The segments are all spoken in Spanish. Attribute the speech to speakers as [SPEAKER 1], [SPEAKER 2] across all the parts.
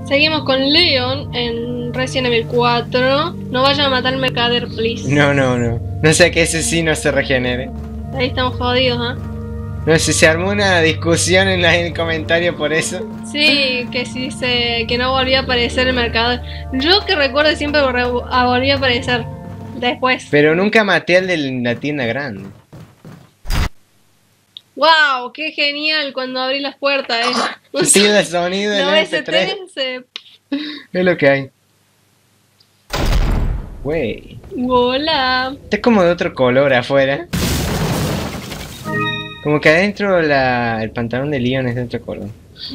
[SPEAKER 1] Seguimos con Leon en Resident Evil 4. No vayan a matar al mercader, please.
[SPEAKER 2] No. No sé que ese sí no se regenere.
[SPEAKER 1] Ahí estamos jodidos, ¿ah?
[SPEAKER 2] No sé, se armó una discusión en el comentario por eso.
[SPEAKER 1] Sí, que sí que no volvía a aparecer el mercader. Yo que recuerdo siempre volvía a aparecer después.
[SPEAKER 2] Pero nunca maté al de la tienda grande.
[SPEAKER 1] ¡Wow! ¡Qué genial cuando abrí las puertas!
[SPEAKER 2] Sí, el sonido del
[SPEAKER 1] No, ese
[SPEAKER 2] MP3. Es lo que hay. Wey.
[SPEAKER 1] ¡Hola!
[SPEAKER 2] Está como de otro color afuera. Como que adentro el pantalón de Leon es de otro color.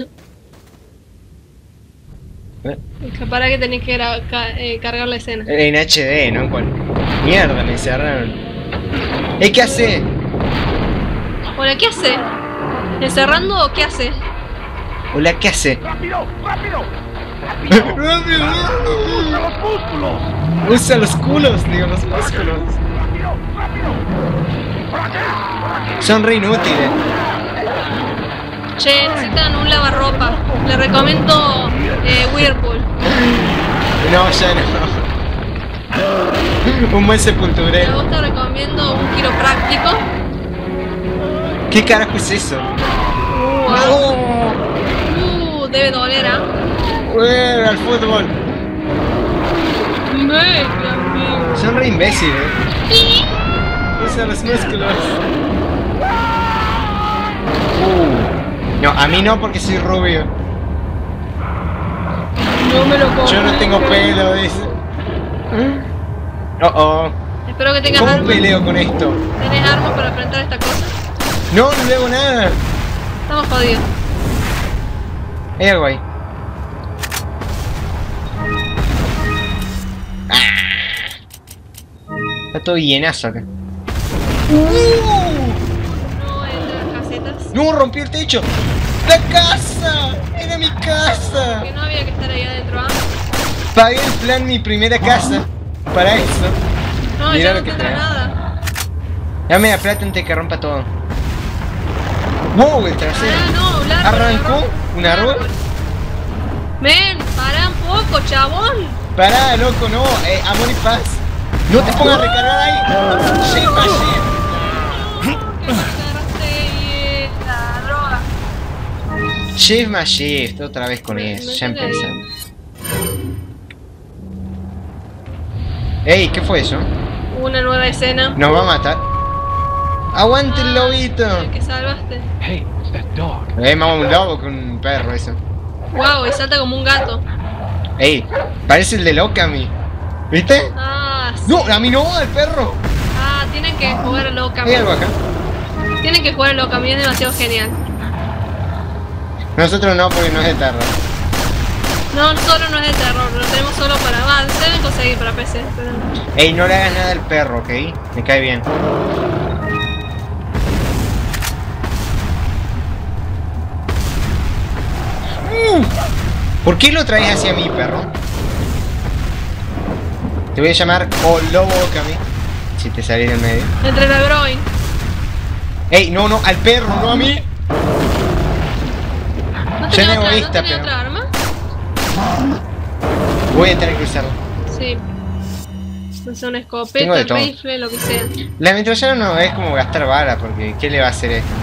[SPEAKER 1] Para que tenés que cargar la escena.
[SPEAKER 2] En HD, ¿no? Mierda, me cerraron. ¿Qué hace?
[SPEAKER 1] Hola, ¿qué hace? ¿Encerrando o qué hace?
[SPEAKER 2] Hola, ¿qué hace?
[SPEAKER 3] ¡Rápido! ¡Rápido!
[SPEAKER 2] ¡Rápido!
[SPEAKER 3] ¡Usa los músculos!
[SPEAKER 2] Usa los culos, digo, los músculos.
[SPEAKER 3] ¡Rápido! ¡Rápido! ¡Por aquí!
[SPEAKER 2] Son re inútiles.
[SPEAKER 1] Che, necesitan un lavarropa. Les recomiendo Whirlpool.
[SPEAKER 2] No, ya no. Un buen
[SPEAKER 1] A
[SPEAKER 2] sepulturero.
[SPEAKER 1] vos te recomiendo un quiropráctico.
[SPEAKER 2] ¿Qué carajo es eso?
[SPEAKER 1] Debe doler, ¿ah?
[SPEAKER 2] Al fútbol.
[SPEAKER 1] Venga, amigo.
[SPEAKER 2] Son re imbéciles. Usa los músculos. No, a mí no porque soy rubio.
[SPEAKER 1] No me lo como.
[SPEAKER 2] Yo no tengo pelo, dice.
[SPEAKER 1] Espero que tengas
[SPEAKER 2] ¿Cómo
[SPEAKER 1] armas.
[SPEAKER 2] peleo con esto?
[SPEAKER 1] ¿Tenés armas para enfrentar esta cosa?
[SPEAKER 2] No le hago nada.
[SPEAKER 1] Estamos jodidos.
[SPEAKER 2] Hay algo ahí. Está todo llenazo acá.
[SPEAKER 1] No entre las casetas.
[SPEAKER 2] ¡No! ¡Rompí el techo! ¡La casa! ¡Era mi casa!
[SPEAKER 1] Que no había que estar ahí adentro, ¿ah?
[SPEAKER 2] Pagué el plan mi primera casa. Para eso.
[SPEAKER 1] No,
[SPEAKER 2] Mirá
[SPEAKER 1] ya
[SPEAKER 2] lo
[SPEAKER 1] no
[SPEAKER 2] que
[SPEAKER 1] te entra
[SPEAKER 2] trae.
[SPEAKER 1] nada.
[SPEAKER 2] Dame la plata antes que rompa todo. ¡Wow! El trasero.
[SPEAKER 1] No, un árbol.
[SPEAKER 2] ¿Arrancó un árbol?
[SPEAKER 1] Men, para un poco, chabón.
[SPEAKER 2] Pará, loco, no. Amor y paz. No te pongas a recargar ahí. Shake my shit.
[SPEAKER 1] La droga.
[SPEAKER 2] Shift my shift. Otra vez con eso. Ya empezamos. Ey, ¿qué fue eso?
[SPEAKER 1] Una nueva escena.
[SPEAKER 2] Nos va a matar. ¡Aguante el lobito!
[SPEAKER 1] El que salvaste.
[SPEAKER 3] Hey, it's that dog.
[SPEAKER 2] Más un lobo que un perro eso.
[SPEAKER 1] Wow, y salta como un gato.
[SPEAKER 2] Ey, parece el de Lokami. ¿Viste?
[SPEAKER 1] Ah, sí.
[SPEAKER 2] No, a mí no, al perro.
[SPEAKER 1] Ah, tienen que jugar a
[SPEAKER 2] Hay
[SPEAKER 1] Lokami.
[SPEAKER 2] algo acá.
[SPEAKER 1] Tienen que jugar a Lokami, es demasiado genial.
[SPEAKER 2] Nosotros no, porque no es de terror.
[SPEAKER 1] No, solo no es de terror, lo tenemos solo para avance, deben conseguir para PC. Pero...
[SPEAKER 2] Ey, no le hagas nada al perro, ¿ok? Me cae bien. ¿Por qué lo traes hacia mí, perro? Te voy a llamar Lobo Okami. Si te salís del medio.
[SPEAKER 1] Entre la groin.
[SPEAKER 2] Ey, no, al perro, no a mí.
[SPEAKER 1] ¿No
[SPEAKER 2] Yo
[SPEAKER 1] tenía,
[SPEAKER 2] no
[SPEAKER 1] otra,
[SPEAKER 2] egoísta,
[SPEAKER 1] ¿no tenía
[SPEAKER 2] pero-
[SPEAKER 1] otra arma?
[SPEAKER 2] Voy a tener que usarlo.
[SPEAKER 1] Sí. No sé, una
[SPEAKER 2] Tengo
[SPEAKER 1] escopeta,
[SPEAKER 2] de todo.
[SPEAKER 1] rifle, lo que sea.
[SPEAKER 2] La ametralladora no es como gastar bala, porque ¿qué le va a hacer esto?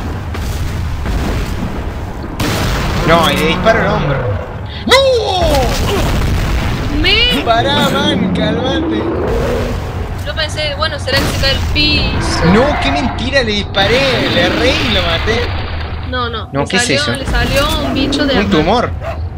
[SPEAKER 2] No, y le disparo el hombro. ¡No!
[SPEAKER 1] Me...
[SPEAKER 2] Pará, man, calmate.
[SPEAKER 1] Yo pensé, bueno, será que se cae el piso.
[SPEAKER 2] No, qué mentira, le disparé, le erré y lo maté.
[SPEAKER 1] No, no.
[SPEAKER 2] No,
[SPEAKER 1] Le
[SPEAKER 2] ¿qué es
[SPEAKER 1] salió-
[SPEAKER 2] eso?
[SPEAKER 1] Le salió un bicho de
[SPEAKER 2] Un
[SPEAKER 1] arma.
[SPEAKER 2] tumor.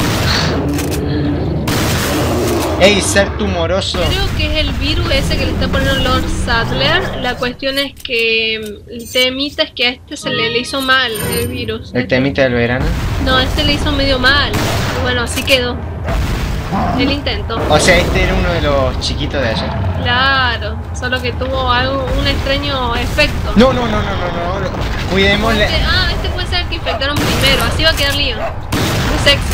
[SPEAKER 2] Ey, ser tumoroso.
[SPEAKER 1] Creo que es el virus ese que le está poniendo Lord Sattler. La cuestión es que el temita es que a este se le hizo mal el virus.
[SPEAKER 2] El temita del verano.
[SPEAKER 1] No, a este le hizo medio mal. Bueno, así quedó. El intento.
[SPEAKER 2] O sea, este era uno de los chiquitos de ayer.
[SPEAKER 1] Claro, solo que tuvo un extraño efecto.
[SPEAKER 2] No. Cuidemos la...
[SPEAKER 1] Este puede ser el que infectaron primero. Así va a quedar Leon. Muy sexy.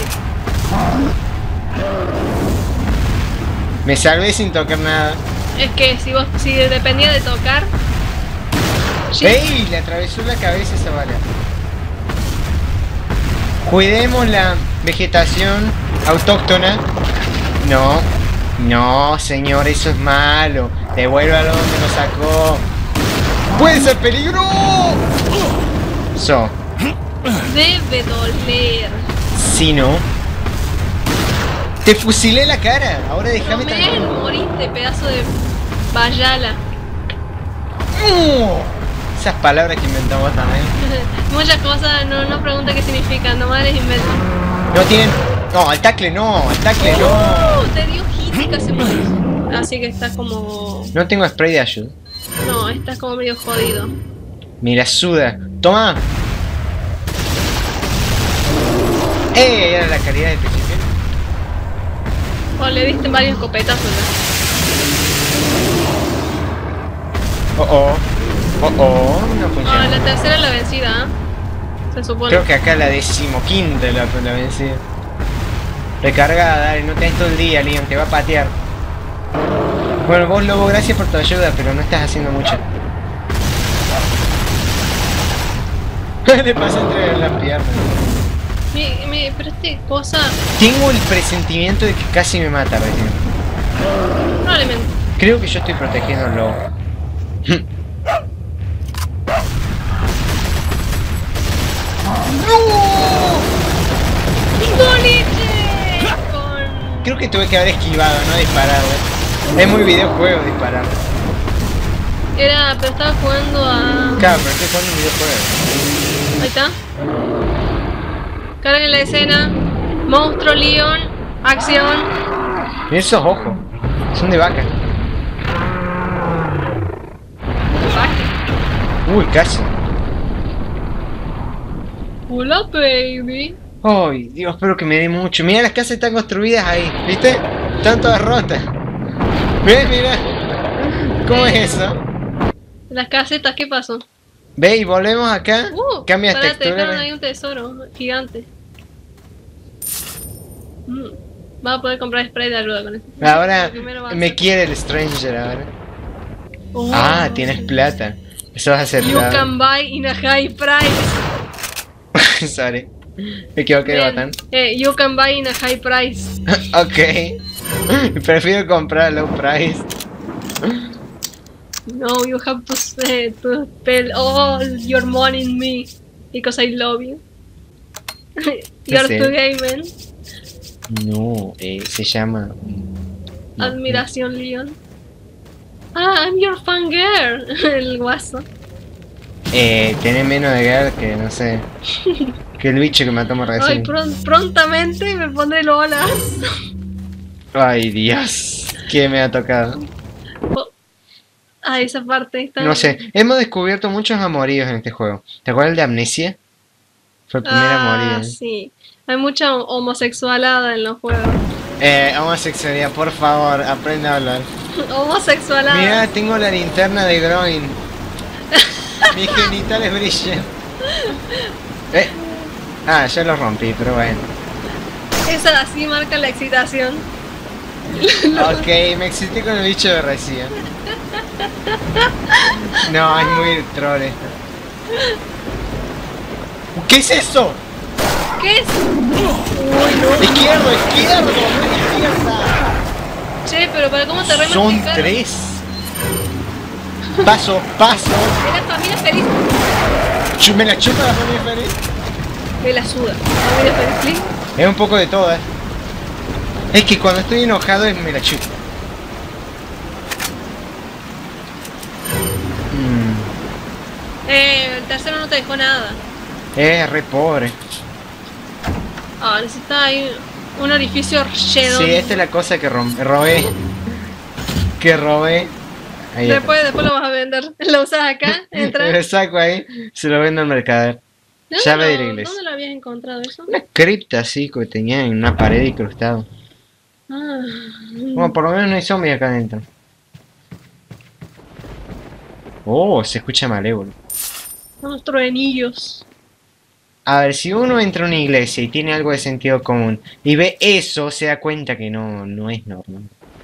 [SPEAKER 2] Me salvé sin tocar nada.
[SPEAKER 1] Es que si dependía de tocar.
[SPEAKER 2] ¡Ey! Le atravesó la cabeza esa bala. Cuidemos la vegetación autóctona. No. No, señor, eso es malo. Devuélvalo donde lo sacó. ¡Puede ser peligro! So.
[SPEAKER 1] Debe doler.
[SPEAKER 2] Si no. Te fusilé la cara. Ahora déjame
[SPEAKER 1] Tomé, moriste, pedazo de bayala.
[SPEAKER 2] Esas palabras que inventamos también.
[SPEAKER 1] Muchas cosas, no pregunta qué significan, nomás les invento.
[SPEAKER 2] No tienen. No, al tacle no, al tacle no.
[SPEAKER 1] Te dio hit y casi morís. Así que estás como...
[SPEAKER 2] No tengo spray de ayuda.
[SPEAKER 1] No, estás como medio jodido.
[SPEAKER 2] Mira, suda. Toma. Era la calidad de principio.
[SPEAKER 1] O le diste varios escopetazos.
[SPEAKER 2] No funciona.
[SPEAKER 1] Ah, la tercera es la vencida, ¿eh? Se supone.
[SPEAKER 2] Creo que acá la 15ª la vencida. Recargada, dale, no tenés todo el día, Leon, te va a patear. Bueno, vos, Lobo, gracias por tu ayuda, pero no estás haciendo mucho. Le pasa entre las piernas.
[SPEAKER 1] Pero este cosa...
[SPEAKER 2] Tengo el presentimiento de que casi me mata recién.
[SPEAKER 1] Probablemente.
[SPEAKER 2] Creo que yo estoy protegiendo al lobo.
[SPEAKER 1] ¡Boliche! Con...
[SPEAKER 2] Creo que tuve que haber esquivado, no disparado. Es muy videojuego disparar.
[SPEAKER 1] Pero estaba jugando a...
[SPEAKER 2] Claro, pero estoy jugando un videojuego.
[SPEAKER 1] Ahí está. Carguen la escena. Monstruo Leon. Acción.
[SPEAKER 2] Mira esos ojos. Son de vaca. Uy, casi.
[SPEAKER 1] Hola, baby.
[SPEAKER 2] Ay, Dios, espero que me dé mucho. Mira, las casas están construidas ahí, ¿viste? Están todas rotas. ¿Ves? Mira. ¿Cómo es eso?
[SPEAKER 1] Las casetas, ¿qué pasó?
[SPEAKER 2] Ve y volvemos acá. Cambias
[SPEAKER 1] pará, te
[SPEAKER 2] textura.
[SPEAKER 1] dejaron ahí un tesoro gigante. Vas a poder comprar spray de ayuda con eso.
[SPEAKER 2] Ahora
[SPEAKER 1] Primero va a
[SPEAKER 2] me
[SPEAKER 1] ser-
[SPEAKER 2] quiere el Stranger ahora.
[SPEAKER 1] Oh.
[SPEAKER 2] Ah, tienes plata. Eso vas a hacer.
[SPEAKER 1] You can buy in a high price.
[SPEAKER 2] Sorry. Me equivoqué de botón.
[SPEAKER 1] You can buy in a high price.
[SPEAKER 2] Ok. Prefiero comprar a low price.
[SPEAKER 1] No, you have to spend all your money in me because I love you. You're
[SPEAKER 2] Sí.
[SPEAKER 1] too gay, man.
[SPEAKER 2] No, se llama.
[SPEAKER 1] Admiración, Leon. Ah, I'm your fangirl. El guaso.
[SPEAKER 2] Tiene menos de girl que no sé. Que el bicho que matamos
[SPEAKER 1] Ay,
[SPEAKER 2] recién.
[SPEAKER 1] prontamente me pondré lolas.
[SPEAKER 2] Ay, Dios. ¿Qué me ha tocado?
[SPEAKER 1] Ah, esa parte está.
[SPEAKER 2] No sé. Hemos descubierto muchos amoríos en este juego. ¿Te acuerdas de Amnesia? Fue el primer amorío.
[SPEAKER 1] Sí. Hay mucha homosexualada en los juegos.
[SPEAKER 2] Homosexualidad, por favor, aprende a hablar.
[SPEAKER 1] Homosexualada.
[SPEAKER 2] Mira, tengo la linterna de Groin. Mis genitales brillan. Ya lo rompí, pero bueno.
[SPEAKER 1] Esa así marca la excitación.
[SPEAKER 2] Ok, me excité con el bicho de recién. No, es muy troll esto. ¿Qué es eso?
[SPEAKER 1] ¿Qué es?
[SPEAKER 2] Izquierdo, izquierdo, izquierda.
[SPEAKER 1] Che, pero para cómo te
[SPEAKER 2] Son
[SPEAKER 1] remarcar.
[SPEAKER 2] 3. Paso, paso.
[SPEAKER 1] De la familia feliz.
[SPEAKER 2] Me la chupa la familia feliz.
[SPEAKER 1] Me la suda. Familia feliz, please.
[SPEAKER 2] Es un poco de todas. Es que cuando estoy enojado me la chupo.
[SPEAKER 1] El tercero no te dejó nada.
[SPEAKER 2] Es re pobre.
[SPEAKER 1] Ah, necesita ahí un orificio lleno.
[SPEAKER 2] Sí, esta es la cosa que robé. Que robé. Ahí
[SPEAKER 1] Después lo vas a vender. Lo usas acá, entra.
[SPEAKER 2] lo saco ahí, se lo vendo al mercader. Llave de la iglesia.
[SPEAKER 1] ¿Dónde lo habías encontrado eso?
[SPEAKER 2] Una cripta así que tenía en una pared incrustado.
[SPEAKER 1] Ah.
[SPEAKER 2] Bueno, por lo menos no hay zombies acá adentro. Oh, se escucha malévolo.
[SPEAKER 1] Unos truenillos.
[SPEAKER 2] A ver, si uno entra a una iglesia y tiene algo de sentido común y ve eso, se da cuenta que no es normal.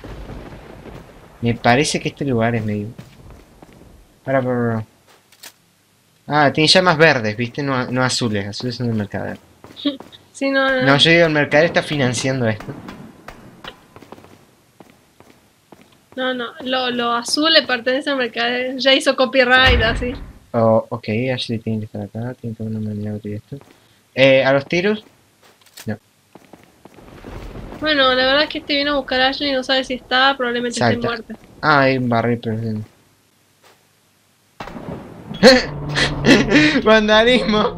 [SPEAKER 2] Me parece que este lugar es medio... Para. Ah, tiene llamas verdes, ¿viste? No azules, azules son del mercader.
[SPEAKER 1] Sí, no.
[SPEAKER 2] No, yo digo, el mercader está financiando esto.
[SPEAKER 1] No, lo azul le pertenece al mercader. Ya hizo copyright, así.
[SPEAKER 2] Oh, ok, Ashley tiene que estar acá, tiene que haber una manera de abrir esto. ¿A los tiros? No.
[SPEAKER 1] Bueno, la verdad es que este vino a buscar a Ashley y no sabe si está, probablemente esté
[SPEAKER 2] Salta.
[SPEAKER 1] muerta.
[SPEAKER 2] Ah, hay un barril presente. Vandalismo.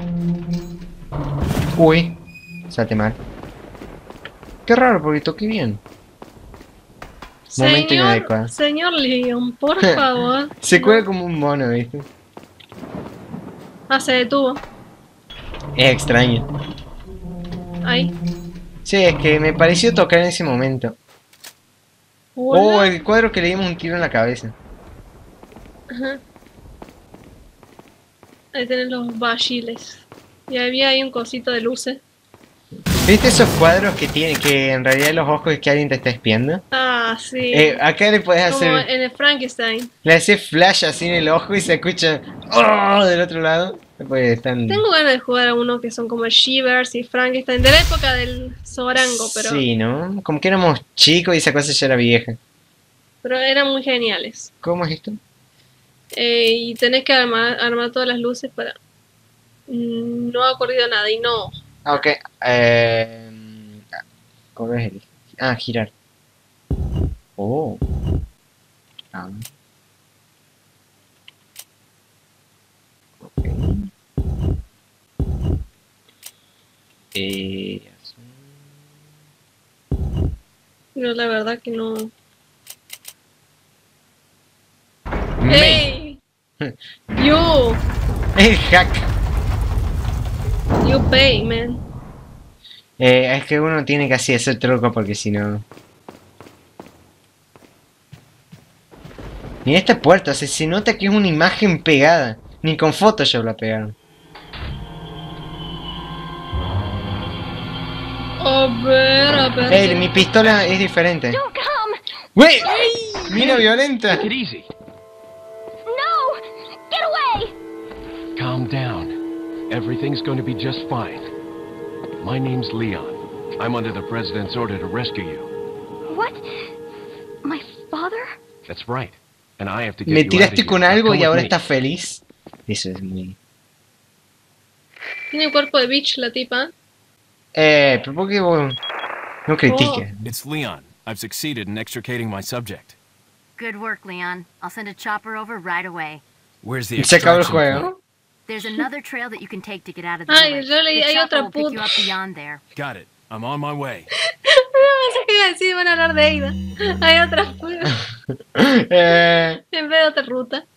[SPEAKER 2] Uy, salte mal. Qué raro, porque toqué bien. Momento inadecuado.
[SPEAKER 1] Señor Leon, por favor.
[SPEAKER 2] Se
[SPEAKER 1] No.
[SPEAKER 2] cuelga como un mono, ¿viste?
[SPEAKER 1] Ah, se detuvo.
[SPEAKER 2] Es extraño.
[SPEAKER 1] Ahí.
[SPEAKER 2] Sí, es que me pareció tocar en ese momento.
[SPEAKER 1] Hola.
[SPEAKER 2] Oh, el cuadro que le dimos un tiro en la cabeza.
[SPEAKER 1] Ajá. Ahí tenés los bajiles. Y había ahí un cosito de luces.
[SPEAKER 2] ¿Viste esos cuadros que tiene, que en realidad los ojos es que alguien te está espiando?
[SPEAKER 1] Ah, sí.
[SPEAKER 2] Acá le puedes
[SPEAKER 1] Como
[SPEAKER 2] hacer,
[SPEAKER 1] en el Frankenstein.
[SPEAKER 2] le haces flash así en el ojo y se escucha ¡oh! Del otro lado. Pues están...
[SPEAKER 1] Tengo ganas de jugar a uno que son como Shivers y Frankenstein, de la época del Sorango, pero
[SPEAKER 2] Sí, ¿no? Como que éramos chicos y esa cosa ya era vieja.
[SPEAKER 1] eran muy geniales.
[SPEAKER 2] ¿Cómo es esto?
[SPEAKER 1] Y tenés que armar todas las luces para... No ha ocurrido nada y no...
[SPEAKER 2] Ah, ok. ¿Cómo es el? Ah, girar. Oh. Ah. Ok.
[SPEAKER 1] Pero la verdad que no...
[SPEAKER 2] Me.
[SPEAKER 1] ¡Ey! You
[SPEAKER 2] El hack.
[SPEAKER 1] pay, man.
[SPEAKER 2] Es que uno tiene que así hacer truco porque si no... Mira esta puerta, o sea, se nota que es una imagen pegada. Ni con Photoshop la pegaron.
[SPEAKER 1] A ver.
[SPEAKER 2] Mi pistola es diferente.
[SPEAKER 4] Don't come!
[SPEAKER 2] ¡Wey! ¡Mira, violenta!
[SPEAKER 3] Take it easy.
[SPEAKER 4] No! Get away!
[SPEAKER 3] Calm down. Everything's going to be just fine. My name's Leon. I'm under the president's order to rescue you.
[SPEAKER 4] What? My father?
[SPEAKER 3] That's right. And I have to get
[SPEAKER 2] Me
[SPEAKER 3] you out of
[SPEAKER 2] tiraste
[SPEAKER 3] here.
[SPEAKER 2] con
[SPEAKER 3] Now
[SPEAKER 2] algo
[SPEAKER 3] come
[SPEAKER 2] y
[SPEAKER 3] with
[SPEAKER 2] ahora
[SPEAKER 3] me.
[SPEAKER 2] estás feliz. Eso es muy...
[SPEAKER 1] Tiene cuerpo de bitch la tipa.
[SPEAKER 2] Pero ¿por qué vos no critiques?
[SPEAKER 5] It's Leon. I've succeeded in extricating my subject.
[SPEAKER 6] Good work, Leon. I'll send a chopper over right away.
[SPEAKER 5] Where's the
[SPEAKER 2] Se acabó el
[SPEAKER 5] extraction point?
[SPEAKER 2] juego.
[SPEAKER 6] There's another trail that you can take to get out of the
[SPEAKER 1] Ay,
[SPEAKER 6] village.
[SPEAKER 1] yo leí,
[SPEAKER 6] The
[SPEAKER 1] hay
[SPEAKER 6] chopper
[SPEAKER 1] otra
[SPEAKER 6] will pick you
[SPEAKER 1] puta.
[SPEAKER 6] up beyond there.
[SPEAKER 5] Got it. I'm on my way.
[SPEAKER 1] No sé qué iba a decir, van a hablar de Ada. Hay otra en vez de otra ruta.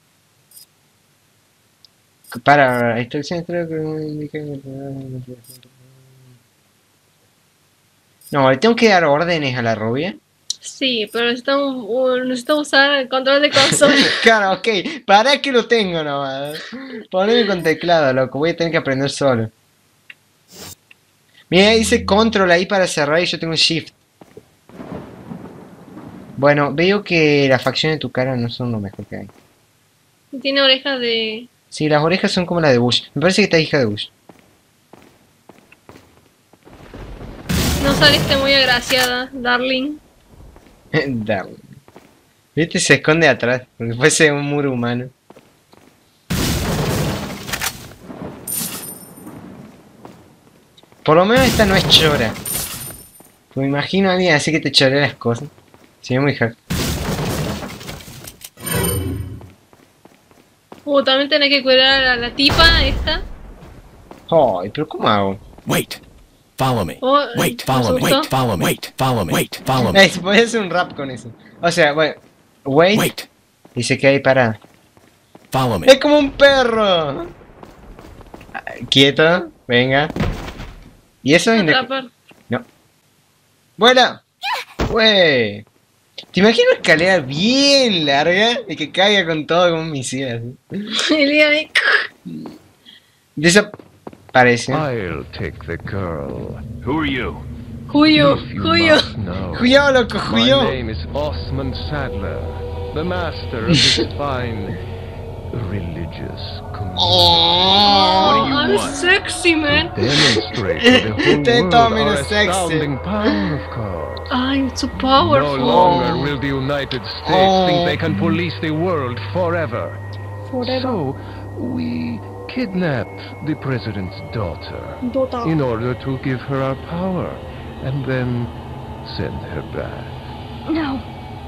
[SPEAKER 2] Para instrucciones creo que no, le tengo que dar órdenes a la rubia.
[SPEAKER 1] Sí, pero necesitamos usar el control de consola.
[SPEAKER 2] Claro, ok, para que lo tengo nomás. Poneme con teclado, loco, voy a tener que aprender solo. Mira, dice control ahí para cerrar y yo tengo shift. Bueno, veo que las facciones de tu cara no son lo mejor que hay.
[SPEAKER 1] Tiene orejas de...
[SPEAKER 2] Sí, las orejas son como las de Bush. Me parece que esta hija de Bush.
[SPEAKER 1] No saliste muy agraciada, darling.
[SPEAKER 2] Darling. Viste, se esconde atrás, porque fuese un muro humano. Por lo menos esta no es chora. Me imagino a alguien así que te chorea las cosas. Sería muy hack.
[SPEAKER 1] También tenés que cuidar a la tipa esta.
[SPEAKER 2] Ay, pero ¿cómo hago?
[SPEAKER 5] Wait. Follow me.
[SPEAKER 1] Oh,
[SPEAKER 5] Wait.
[SPEAKER 1] me
[SPEAKER 5] Follow me.
[SPEAKER 1] asustó.
[SPEAKER 5] Wait. Follow me. Wait. Follow me. Wait. Follow me.
[SPEAKER 2] Se puede hacer un rap con eso. O sea, bueno. Wait.
[SPEAKER 5] Wait.
[SPEAKER 2] Y se queda ahí parada.
[SPEAKER 5] Follow me.
[SPEAKER 2] ¡Es como un perro! Ah, quieto, venga. ¿Y eso?
[SPEAKER 1] Atrapar.
[SPEAKER 2] No. ¡Vuela! ¡Wey! ¿Te imaginas una escalera bien larga y que caiga con todo como un misil así?
[SPEAKER 1] Y Liam ahí.
[SPEAKER 2] Desaparece.
[SPEAKER 3] I'll take the girl. Who are you?
[SPEAKER 1] Juyo,
[SPEAKER 3] You
[SPEAKER 1] Juyo.
[SPEAKER 3] must know.
[SPEAKER 2] ¡Juyao, loco,
[SPEAKER 3] My
[SPEAKER 2] juyao!
[SPEAKER 3] name is Osman Sadler, the master of this fine religious community.
[SPEAKER 1] Oh,
[SPEAKER 3] What do you
[SPEAKER 1] I'm
[SPEAKER 3] want?
[SPEAKER 1] sexy, man.
[SPEAKER 3] Demonstrate to the whole
[SPEAKER 2] They
[SPEAKER 3] world
[SPEAKER 2] told me
[SPEAKER 3] our
[SPEAKER 2] to sexy.
[SPEAKER 3] astounding power, of course.
[SPEAKER 1] I'm so
[SPEAKER 3] No
[SPEAKER 1] powerful.
[SPEAKER 3] longer will the United States think they can police the world forever.
[SPEAKER 1] Forever.
[SPEAKER 3] So, we kidnapped the president's daughter
[SPEAKER 1] Dota.
[SPEAKER 3] in order to give her our power and then send her back.
[SPEAKER 4] No.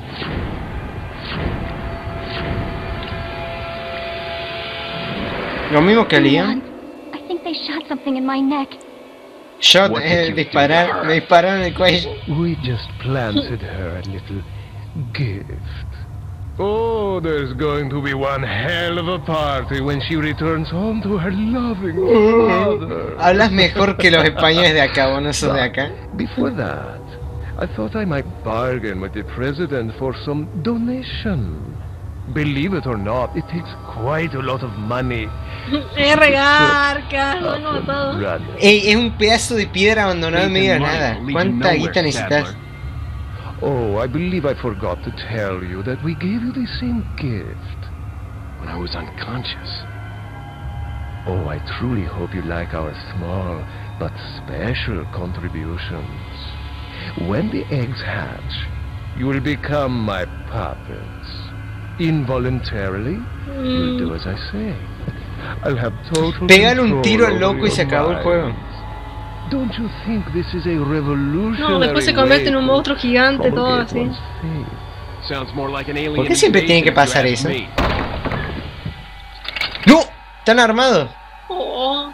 [SPEAKER 2] Lo mismo que
[SPEAKER 4] Leon,
[SPEAKER 2] Liam.
[SPEAKER 4] I think they shot something in my neck.
[SPEAKER 2] Shot,
[SPEAKER 3] What did you do
[SPEAKER 2] disparar,
[SPEAKER 3] to her?
[SPEAKER 2] me dispararon en el cuello.
[SPEAKER 3] We just planted her a little gift. Oh, there's going to be one hell of a party when she returns home to her loving father.
[SPEAKER 2] Hablas mejor que los españoles de acá, vos no sos de acá.
[SPEAKER 3] Before that, I thought I might bargain with the president for some donation. Believe it or not, it takes quite a lot of money.
[SPEAKER 1] Garcas, lo han matado.
[SPEAKER 3] Run.
[SPEAKER 2] Ey, es un pedazo de piedra abandonado en medio de nada.
[SPEAKER 5] Lead you
[SPEAKER 2] ¿Cuánta
[SPEAKER 5] nowhere,
[SPEAKER 2] guita necesitas?
[SPEAKER 5] Sadler.
[SPEAKER 3] Oh, I believe I forgot to tell you that we gave you the same gift.
[SPEAKER 5] When I was unconscious.
[SPEAKER 3] Oh, I truly hope you like our small but special contributions. When the eggs hatch, you will become my puppets. Involuntarily, you'll do as I say. I'll have total
[SPEAKER 2] Pégale un
[SPEAKER 3] control
[SPEAKER 2] tiro al
[SPEAKER 3] over
[SPEAKER 2] loco y
[SPEAKER 3] your
[SPEAKER 2] se acabó el juego.
[SPEAKER 3] minds. Don't you think this is a revolutionary
[SPEAKER 1] No, después se convierte en un
[SPEAKER 3] way
[SPEAKER 1] monstruo gigante,
[SPEAKER 3] to
[SPEAKER 1] todo
[SPEAKER 3] promulgate
[SPEAKER 1] así.
[SPEAKER 3] one's faith?
[SPEAKER 5] Sounds more like an alien
[SPEAKER 2] ¿Por qué siempre tiene que pasar
[SPEAKER 5] invasion,
[SPEAKER 2] eso?
[SPEAKER 5] if you ask me.
[SPEAKER 2] ¡No! ¡Están armados!
[SPEAKER 1] Oh,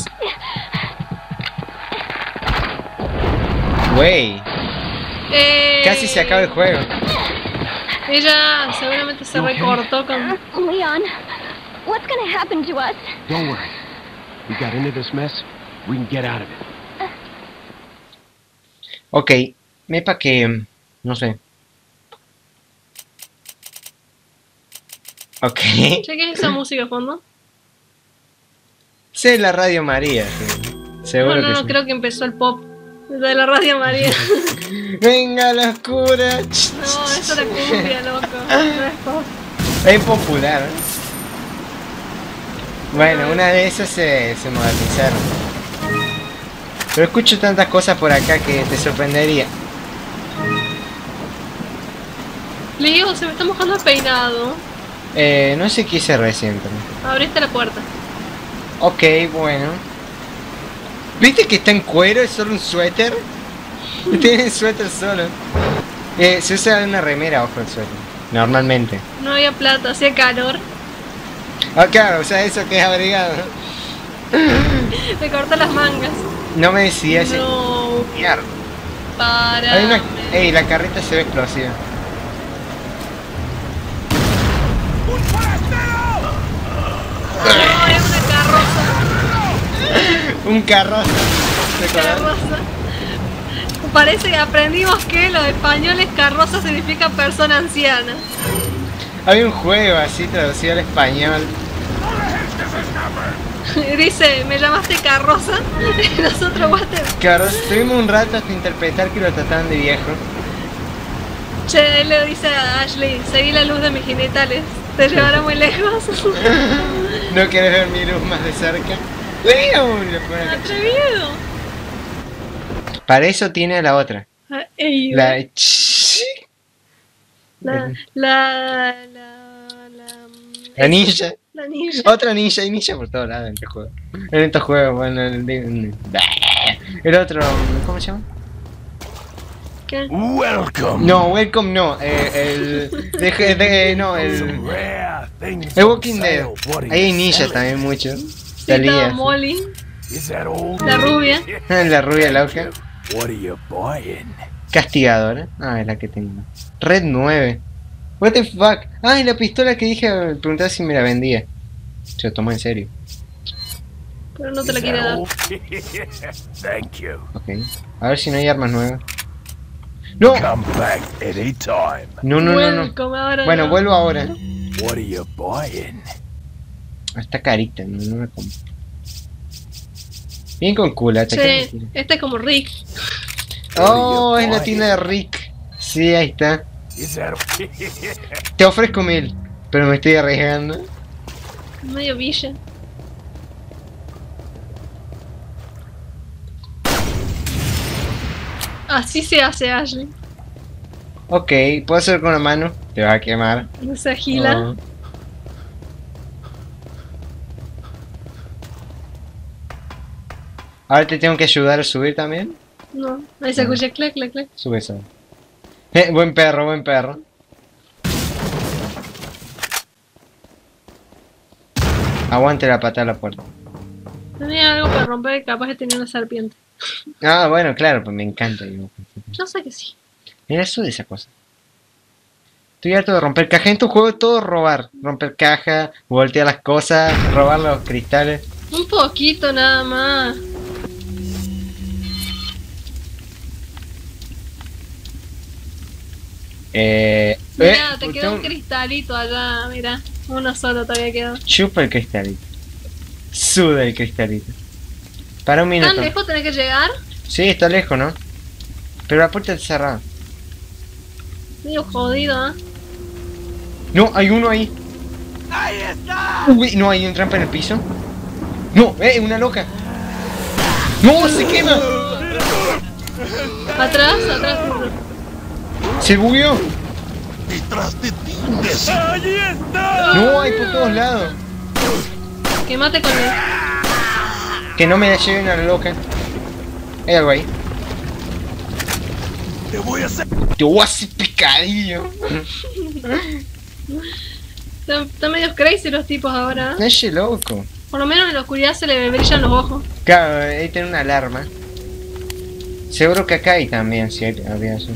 [SPEAKER 2] Wey, casi se acaba el juego.
[SPEAKER 1] Ella seguramente se recortó con...
[SPEAKER 4] Leon, what's gonna happen to us?
[SPEAKER 5] Don't worry. We got into this mess. We can get out of it.
[SPEAKER 2] Ok, mepa que... no sé. Ok.
[SPEAKER 1] Che, ¿qué es esa música a fondo?
[SPEAKER 2] Sé la Radio María. Sí. Seguro
[SPEAKER 1] No,
[SPEAKER 2] que
[SPEAKER 1] no,
[SPEAKER 2] sí.
[SPEAKER 1] creo que empezó el pop. De la Radio María.
[SPEAKER 2] Venga la oscura.
[SPEAKER 1] No, eso era cumbia, loco. No es pop.
[SPEAKER 2] Es popular. ¿Eh? Bueno, una de esas se modernizaron. Pero escucho tantas cosas por acá que te sorprendería.
[SPEAKER 1] Leo, se me está mojando el peinado.
[SPEAKER 2] No sé qué hice recién. Pero...
[SPEAKER 1] Abriste la puerta.
[SPEAKER 2] Ok, bueno. ¿Viste que está en cuero? ¿Es solo un suéter? Tiene suéter solo. Se usa una remera ojo el suéter. Normalmente.
[SPEAKER 1] No había plata, hacía calor.
[SPEAKER 2] Ah, claro, o sea, eso que es abrigado.
[SPEAKER 1] Me cortó las mangas.
[SPEAKER 2] No me decía si...
[SPEAKER 1] No,
[SPEAKER 2] Mierda.
[SPEAKER 1] para.
[SPEAKER 2] Hay una... Ey, la carreta se ve explosiva.
[SPEAKER 1] No, es una carroza.
[SPEAKER 2] Un carroza. ¿Te acordás?
[SPEAKER 1] Carroza. Parece que aprendimos que los españoles carroza significa persona anciana.
[SPEAKER 2] Hay un juego así traducido al español.
[SPEAKER 1] Dice, ¿me llamaste carroza? Y nosotros, water.
[SPEAKER 2] Claro, estuvimos un rato hasta interpretar que lo trataban de viejo.
[SPEAKER 1] Che, él le dice a Ashley, seguí la luz de mis genitales. Te llevará muy lejos.
[SPEAKER 2] ¿No quieres ver mi luz más de cerca? ¡Leon! Le pone la-
[SPEAKER 1] Atrevido.
[SPEAKER 2] Para eso tiene a la otra.
[SPEAKER 1] Ah, ey,
[SPEAKER 2] La... La ninja.
[SPEAKER 1] La ninja.
[SPEAKER 2] Otra ninja, hay ninja por todos lados en este juego. En estos juegos, bueno, el otro, ¿cómo se llama?
[SPEAKER 1] ¿Qué?
[SPEAKER 5] Welcome.
[SPEAKER 2] No, Welcome no, el
[SPEAKER 5] Rare things
[SPEAKER 2] el
[SPEAKER 5] on
[SPEAKER 2] Walking Dead.
[SPEAKER 5] sale. What are
[SPEAKER 2] Ahí hay
[SPEAKER 5] you
[SPEAKER 2] ninjas
[SPEAKER 5] selling?
[SPEAKER 2] también mucho.
[SPEAKER 1] Sí,
[SPEAKER 2] Talía,
[SPEAKER 1] estaba Molly,
[SPEAKER 5] Is that all?
[SPEAKER 1] la rubia.
[SPEAKER 2] la rubia loca.
[SPEAKER 5] What are you buying?
[SPEAKER 2] Castigadora. Ah, es la que tengo. Red 9. What the fuck. Ah, y la pistola que dije, preguntaba si me la vendía. Se lo tomó en serio.
[SPEAKER 1] Pero no te la
[SPEAKER 5] Is
[SPEAKER 1] quiere
[SPEAKER 5] that
[SPEAKER 1] dar.
[SPEAKER 5] all? Thank you.
[SPEAKER 2] Ok. A ver si no hay armas nuevas. ¡No!
[SPEAKER 5] Come back anytime.
[SPEAKER 2] No, no, no, no.
[SPEAKER 1] Welcome, ahora
[SPEAKER 2] Bueno,
[SPEAKER 1] no.
[SPEAKER 2] vuelvo ahora.
[SPEAKER 5] What are you buying?
[SPEAKER 2] Está carita, no me compro. Bien con culata.
[SPEAKER 1] Che, este es como Rick.
[SPEAKER 2] Oh, es la tienda de Rick. Sí, ahí está.
[SPEAKER 5] Is that
[SPEAKER 2] Te ofrezco 1000, pero me estoy arriesgando.
[SPEAKER 1] Medio villa. Así se hace, Ashley.
[SPEAKER 2] Ok, puedo hacer con la mano. Te va a quemar.
[SPEAKER 1] No se agila.
[SPEAKER 2] Oh. Ahora te tengo que ayudar a subir también.
[SPEAKER 1] No, ahí se escucha clac, clac, clac.
[SPEAKER 2] Sube eso. Buen perro, buen perro. Aguante la patada a la puerta.
[SPEAKER 1] Tenía algo para romper, capaz que tenía una serpiente.
[SPEAKER 2] Ah, bueno, claro, pues me encanta. Digo.
[SPEAKER 1] Yo sé que sí.
[SPEAKER 2] Mira, eso de esa cosa. Estoy harto de romper caja. En tu juego es todo robar. Romper caja, voltear las cosas, robar los cristales.
[SPEAKER 1] Un poquito nada más. Mira, te quedó un cristalito allá, mira. Uno solo todavía quedó.
[SPEAKER 2] Chupa el cristalito. Suda el cristalito. Para un minuto.
[SPEAKER 1] ¿Tan lejos tenés que llegar?
[SPEAKER 2] Sí, está lejos, ¿no? Pero la puerta está cerrada.
[SPEAKER 1] Medio jodido, ¿eh?
[SPEAKER 2] No, hay uno ahí. ¡Ahí está! Uy, no, hay un trampa en el piso. No, una loca. ¡No, se quema!
[SPEAKER 1] Atrás, atrás.
[SPEAKER 2] Se bugueó.
[SPEAKER 7] Detrás de ti, imbécil. ¡Ahí está!
[SPEAKER 2] No, hay por todos lados.
[SPEAKER 1] Quémate con él.
[SPEAKER 2] Que no me la lleven a la loca. Hay algo ahí.
[SPEAKER 7] Te voy a hacer.
[SPEAKER 2] Te voy a hacer picadillo.
[SPEAKER 1] Están medio crazy los tipos ahora.
[SPEAKER 2] Ese loco.
[SPEAKER 1] Por lo menos en la oscuridad se le brillan los ojos.
[SPEAKER 2] Claro, ahí tiene una alarma. Seguro que acá hay también, si había eso.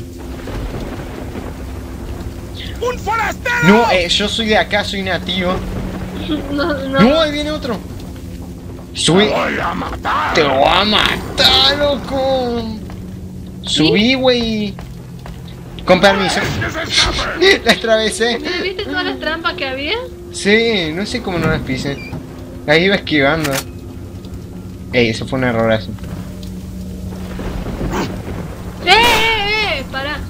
[SPEAKER 7] ¡Un forastero!
[SPEAKER 2] No, yo soy de acá, soy nativo. No, ahí viene otro. Subí.
[SPEAKER 7] ¡Te voy a matar!
[SPEAKER 2] Te voy a matar, loco. Subí, güey. Con permiso. La atravesé.
[SPEAKER 1] Mira, ¿viste todas las trampas que había?
[SPEAKER 2] Sí, no sé cómo no las pisé. Las iba esquivando. Ey, eso fue un errorazo.
[SPEAKER 1] Pará.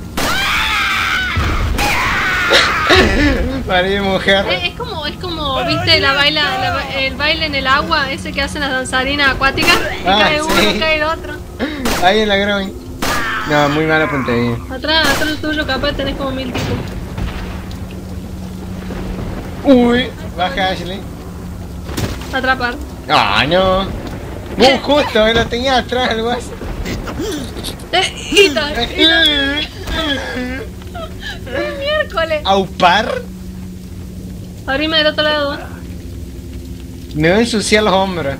[SPEAKER 2] Paré de mujer.
[SPEAKER 1] Es como, ¿viste el baile en el agua? Ese que hacen las danzarinas acuáticas. Y cae uno,
[SPEAKER 2] sí.
[SPEAKER 1] cae el otro.
[SPEAKER 2] Ahí en la groin. No, muy mala puntería.
[SPEAKER 1] Atrás del tuyo capaz tenés como 1000 tipos.
[SPEAKER 2] Uy, baja Ashley.
[SPEAKER 1] Atrapar.
[SPEAKER 2] Ah, no. Justo, lo tenía atrás el guas.
[SPEAKER 1] Miércoles.
[SPEAKER 2] ¿Aupar?
[SPEAKER 1] Abrime del otro lado.
[SPEAKER 2] Me voy a ensuciar los hombros.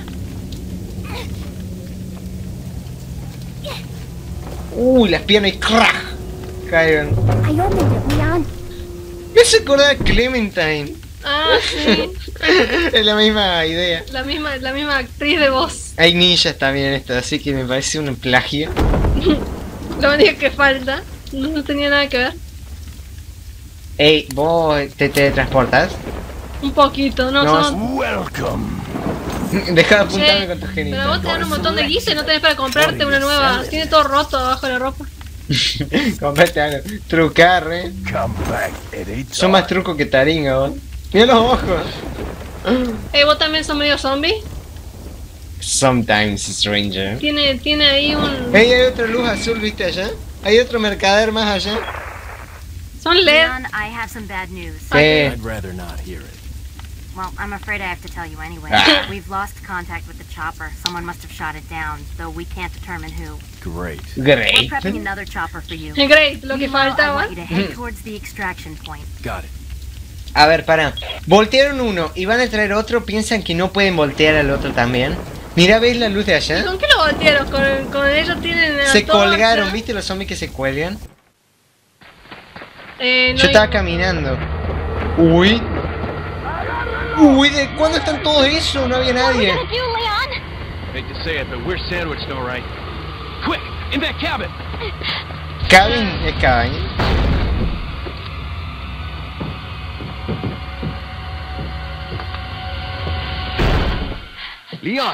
[SPEAKER 2] Las piernas y ¡crack! Caen.
[SPEAKER 4] I opened it, Leon.
[SPEAKER 2] Me se acuerda de Clementine.
[SPEAKER 1] Ah, sí.
[SPEAKER 2] Es la misma idea.
[SPEAKER 1] La misma actriz de voz.
[SPEAKER 2] Hay ninjas también en esto, así que me parece un plagio.
[SPEAKER 1] Lo único que falta. No tenía nada que ver.
[SPEAKER 2] Ey, ¿vos te teletransportas?
[SPEAKER 1] Un poquito, no,
[SPEAKER 2] No,
[SPEAKER 1] son...
[SPEAKER 7] Welcome.
[SPEAKER 2] Deja de apuntarme
[SPEAKER 1] Che,
[SPEAKER 2] con tus
[SPEAKER 1] pero
[SPEAKER 2] genitos.
[SPEAKER 1] vos te dan un montón de guisa y no tenés para comprarte una nueva. Tiene todo roto abajo de la ropa.
[SPEAKER 2] Comprate algo. Trucar,
[SPEAKER 7] Come back at 8
[SPEAKER 2] Son más trucos que taringa, vos. Mira los ojos.
[SPEAKER 1] ¿Vos también sos medio zombie?
[SPEAKER 2] Sometimes stranger.
[SPEAKER 1] Tiene ahí un...
[SPEAKER 2] Ey, hay otra luz azul, ¿viste allá? Hay otro mercader más allá.
[SPEAKER 1] Son LED.
[SPEAKER 6] Leon, I have some bad news.
[SPEAKER 7] I'd rather not hear it.
[SPEAKER 6] Well, I'm afraid I have to tell you anyway.
[SPEAKER 2] Ah.
[SPEAKER 6] We've lost contact with the chopper. Someone must have shot it down, though we can't determine who.
[SPEAKER 7] Great.
[SPEAKER 6] We're
[SPEAKER 2] Great.
[SPEAKER 6] prepping another chopper for you.
[SPEAKER 1] Great, lo que
[SPEAKER 6] Meanwhile, I
[SPEAKER 1] faltaba.
[SPEAKER 6] want you to head towards the extraction point.
[SPEAKER 7] Got it.
[SPEAKER 2] A ver, para. Voltearon uno y van a traer otro. ¿Piensan que no pueden voltear al otro también? Mira, ¿veis la luz de
[SPEAKER 1] ¿Y
[SPEAKER 2] allá?
[SPEAKER 1] con qué lo voltearon? Con ellos tienen...
[SPEAKER 2] Se
[SPEAKER 1] todo
[SPEAKER 2] colgaron,
[SPEAKER 1] atrás.
[SPEAKER 2] ¿viste los zombies que se cuelgan?
[SPEAKER 1] No
[SPEAKER 2] Yo
[SPEAKER 1] hay-
[SPEAKER 2] estaba caminando. Uy. Uy, ¿de cuándo están todos esos? No había nadie.
[SPEAKER 4] What are we gonna do, Leon?
[SPEAKER 5] Hate to say it, but we're sandwiched, all right. Quick, in that cabin!
[SPEAKER 2] Cabin es cabin.
[SPEAKER 5] Leon!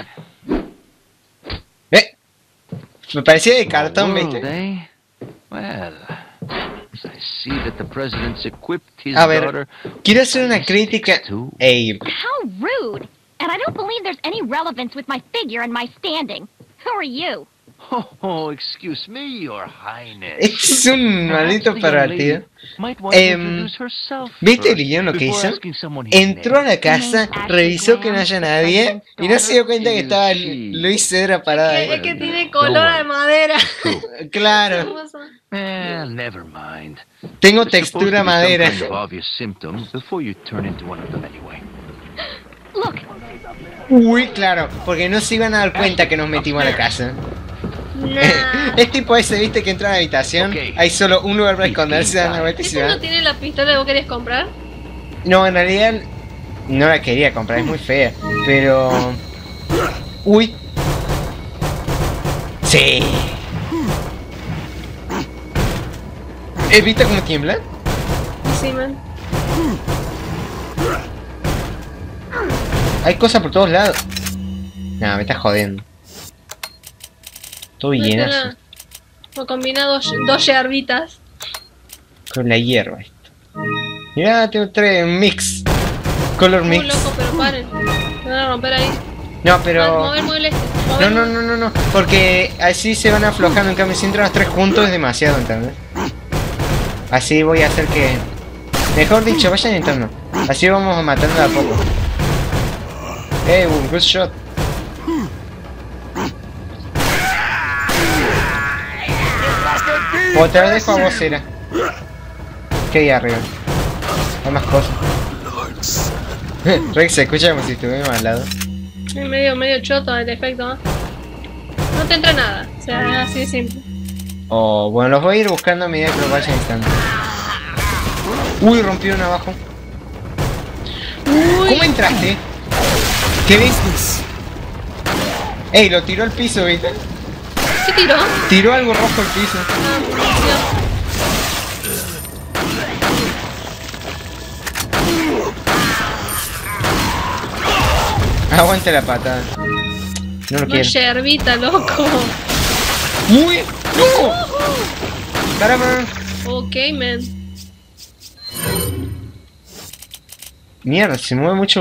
[SPEAKER 2] Me parecía de cartón, ¿viste?
[SPEAKER 3] Eh? Well, I see that the president's equipped his
[SPEAKER 2] A ver,
[SPEAKER 3] daughter.
[SPEAKER 2] quiero hacer una crítica. Ey,
[SPEAKER 4] How rude! And I don't believe there's any relevance with my figure and my standing. Who are you?
[SPEAKER 3] Oh, excuse me, Your Highness.
[SPEAKER 2] es un maldito
[SPEAKER 3] Perhaps the young
[SPEAKER 2] pervertido.
[SPEAKER 3] lady might want to
[SPEAKER 2] Em,
[SPEAKER 3] introduce herself
[SPEAKER 2] ¿Viste el
[SPEAKER 3] first
[SPEAKER 2] guión lo que
[SPEAKER 3] before
[SPEAKER 2] hizo?
[SPEAKER 3] asking someone his
[SPEAKER 2] Entró a
[SPEAKER 3] name.
[SPEAKER 2] la casa, revisó que no haya nadie y no se dio cuenta que estaba Luis Cedra parada ahí.
[SPEAKER 1] Es que tiene color de madera.
[SPEAKER 2] Claro,
[SPEAKER 1] Hermoso.
[SPEAKER 3] Never mind.
[SPEAKER 2] tengo
[SPEAKER 3] There's supposed to
[SPEAKER 2] textura
[SPEAKER 3] be some
[SPEAKER 2] madera.
[SPEAKER 3] kind of obvious symptoms before you turn into one of them anyway.
[SPEAKER 4] Look,
[SPEAKER 2] Uy, claro, porque no se iban a dar cuenta que nos metimos a la casa.
[SPEAKER 1] Nah.
[SPEAKER 2] Es tipo ese, viste, que entra a la habitación,
[SPEAKER 3] Ok.
[SPEAKER 2] hay solo un lugar para esconderse, dan la vuelta y se
[SPEAKER 1] ¿Este
[SPEAKER 2] va.
[SPEAKER 1] no tiene la pistola que vos querías comprar?
[SPEAKER 2] No, en realidad no la quería comprar, es muy fea, pero... Uy. Sí. ¿Viste cómo tiembla?
[SPEAKER 1] Sí, man.
[SPEAKER 2] Hay cosas por todos lados. Nah, me estás jodiendo. Todo llenazo.
[SPEAKER 1] O combina dos yerbitas.
[SPEAKER 2] Con la hierba esto. Mirá, tengo un mix. Color
[SPEAKER 1] Muy
[SPEAKER 2] mix.
[SPEAKER 1] loco, pero paren. Me van a romper ahí.
[SPEAKER 2] No, pero...
[SPEAKER 1] Mover mueble este.
[SPEAKER 2] No, no, no, no, no. Porque así se van aflojando. En cambio, si entran los tres juntos es demasiado, ¿entendés? Así voy a hacer que... Mejor dicho, vayan entrando. Así vamos matando de a poco. Good shot. Otra vez dejo a vos, era. ¿Qué hay arriba? Hay más cosas. Rex, se escucha como si estuviéramos al lado.
[SPEAKER 1] Es medio choto el efecto, ¿no? No te entra nada. O sea, es así de simple.
[SPEAKER 2] Oh, bueno, los voy a ir buscando a medida que los vayan instando. Uy, rompieron abajo.
[SPEAKER 1] Uy.
[SPEAKER 2] ¿Cómo entraste? ¿Qué viste? Ey, lo tiró al piso, ¿viste?
[SPEAKER 1] ¿Qué tiró?
[SPEAKER 2] Tiró algo rojo al piso. Aguante la patada. No lo
[SPEAKER 1] Una
[SPEAKER 2] quiero.
[SPEAKER 1] yerbita, loco.
[SPEAKER 2] ¡Uy! ¡No! ¡Caramba!
[SPEAKER 1] Ok, man.
[SPEAKER 2] Mierda, se mueve mucho.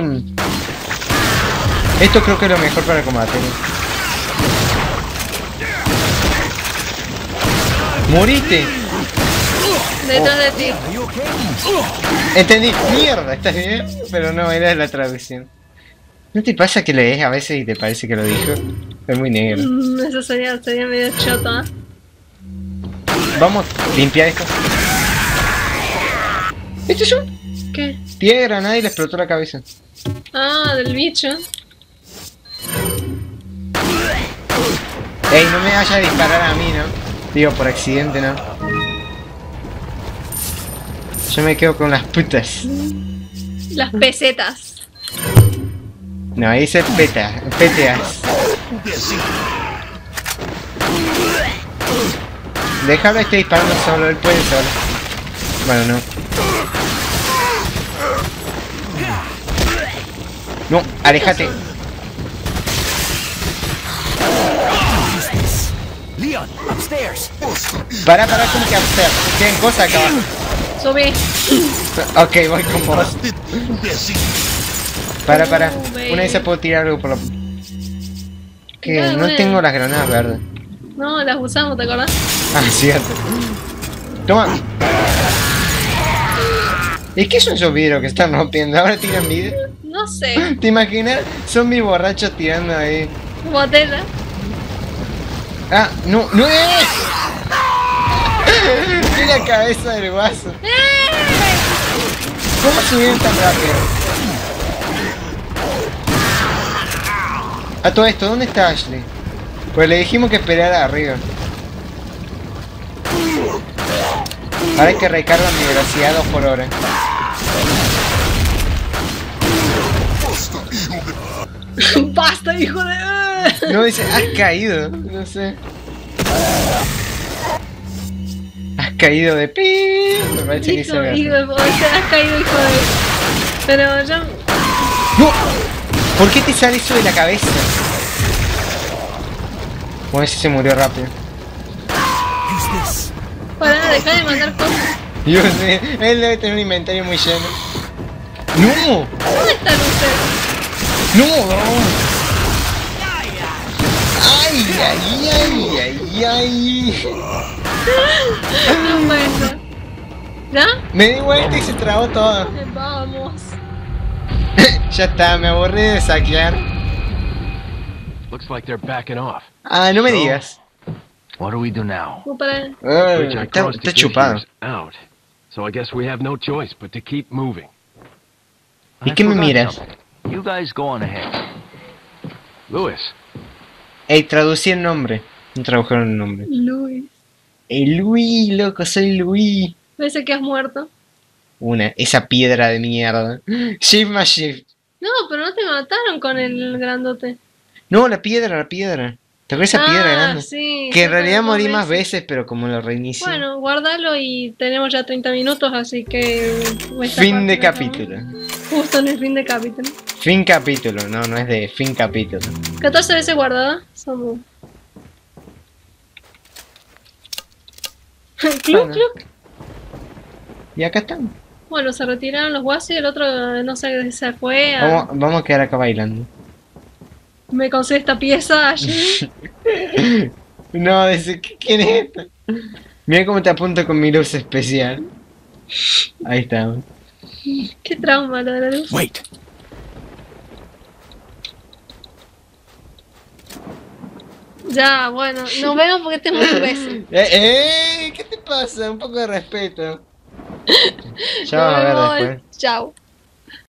[SPEAKER 2] Esto creo que es lo mejor para combatir. ¡Moriste!
[SPEAKER 1] Detrás de ti.
[SPEAKER 2] Entendí. ¡Mierda! ¿Estás bien? Pero no, era la traducción. ¿No te pasa que lees a veces y te parece que lo dijo? Es muy negro.
[SPEAKER 1] Eso sería medio choto, ¿eh?
[SPEAKER 2] Vamos a limpiar esto. ¿Viste yo?
[SPEAKER 1] ¿Qué?
[SPEAKER 2] Tiré granada y le explotó la cabeza.
[SPEAKER 1] Ah, del bicho.
[SPEAKER 2] Ey, no me vayas a disparar a mí, ¿no? Digo, por accidente, ¿no? Yo me quedo con las putas.
[SPEAKER 1] Las pesetas.
[SPEAKER 2] No, ahí dice PTAs. Déjalo, esté disparando solo, él puede solo. Bueno, no. No, aléjate.
[SPEAKER 7] Leon, upstairs.
[SPEAKER 2] Para, como que upstairs. Tienen cosas acá abajo.
[SPEAKER 1] Subí.
[SPEAKER 2] Ok, voy con vos. Para.
[SPEAKER 1] baby.
[SPEAKER 2] Una vez se puedo tirar algo por la... Que
[SPEAKER 1] Dale,
[SPEAKER 2] no
[SPEAKER 1] bueno.
[SPEAKER 2] tengo las granadas verdes.
[SPEAKER 1] No, las usamos, ¿te acordás?
[SPEAKER 2] Ah, cierto. Toma. ¿Y qué son esos vidrios que están rompiendo? ¿Ahora tiran vidrio?
[SPEAKER 1] No sé.
[SPEAKER 2] ¿Te imaginas? Zombies borrachos tirando ahí.
[SPEAKER 1] Botella.
[SPEAKER 2] Ah, no, no es. Mira la cabeza del guaso. ¿Cómo subieron tan rápido? A todo esto, ¿dónde está Ashley? Pues le dijimos que esperara arriba. Ahora hay que recargar mi velocidad 2 por hora.
[SPEAKER 1] Basta, hijo de...
[SPEAKER 2] No, dice, has caído. No sé. Has caído de pi. Me parece que se
[SPEAKER 1] hijo,
[SPEAKER 2] ve.
[SPEAKER 1] o sea, has caído, hijo de... Pero yo...
[SPEAKER 2] ¡No! ¿Por qué te sale eso de la cabeza? Bueno, ese se murió rápido.
[SPEAKER 1] Pará, dejá de mandar cosas.
[SPEAKER 2] Dios mío, él debe tener un inventario muy lleno. ¡No!
[SPEAKER 1] ¿Dónde están ustedes?
[SPEAKER 2] ¡No! ¡Ay, ay, ay, ay, ay!
[SPEAKER 1] No puede ser. ¿Ya?
[SPEAKER 2] Me di vuelta y se trabó todo.
[SPEAKER 1] Vamos.
[SPEAKER 2] Ya está, me aburrí de saquear.
[SPEAKER 5] Looks like they're backing off.
[SPEAKER 2] Ah, no me digas.
[SPEAKER 3] What do we do now?
[SPEAKER 1] Vamos para
[SPEAKER 5] Bridge I
[SPEAKER 2] Está
[SPEAKER 5] crossed to get
[SPEAKER 2] chupado.
[SPEAKER 5] here's out. So I guess we have no choice but to keep moving.
[SPEAKER 2] ¿Y
[SPEAKER 3] I
[SPEAKER 2] qué me
[SPEAKER 3] forgot
[SPEAKER 2] miras?
[SPEAKER 3] something. You guys go on ahead.
[SPEAKER 5] Lewis,
[SPEAKER 2] Ey, traducí el nombre. No tradujeron el nombre.
[SPEAKER 1] Luis.
[SPEAKER 2] Ey, Luis, loco, soy Luis.
[SPEAKER 1] Parece que has muerto.
[SPEAKER 2] Esa piedra de mierda. Shift más shift.
[SPEAKER 1] No, pero no te mataron con el grandote.
[SPEAKER 2] No, la piedra. ¿Te acuerdas esa piedra grande?
[SPEAKER 1] Sí.
[SPEAKER 2] Que en
[SPEAKER 1] sí,
[SPEAKER 2] realidad
[SPEAKER 1] como
[SPEAKER 2] morí
[SPEAKER 1] dos
[SPEAKER 2] más veces, pero como lo reinicio.
[SPEAKER 1] Bueno, guárdalo y tenemos ya 30 minutos, así que... esta
[SPEAKER 2] Fin de
[SPEAKER 1] parte
[SPEAKER 2] capítulo.
[SPEAKER 1] Justo en el fin de capítulo.
[SPEAKER 2] Fin capítulo, no es de fin capítulo.
[SPEAKER 1] 14 veces guardada. Somos... Cluc,
[SPEAKER 2] Bueno.
[SPEAKER 1] cluc.
[SPEAKER 2] Y acá estamos.
[SPEAKER 1] Bueno, se retiraron los guasos y el otro no sé, se fue a...
[SPEAKER 2] Vamos a quedar acá bailando.
[SPEAKER 1] Me concede esta pieza allí.
[SPEAKER 2] No, dice, ¿quién es esta? Mira cómo te apunto con mi luz especial. Ahí estamos.
[SPEAKER 1] Qué trauma lo de la luz.
[SPEAKER 5] wait.
[SPEAKER 1] Ya, bueno, nos vemos porque tengo un beso.
[SPEAKER 2] ¿Qué te pasa? Un poco de respeto. Ya vamos a ver después.
[SPEAKER 1] Chao.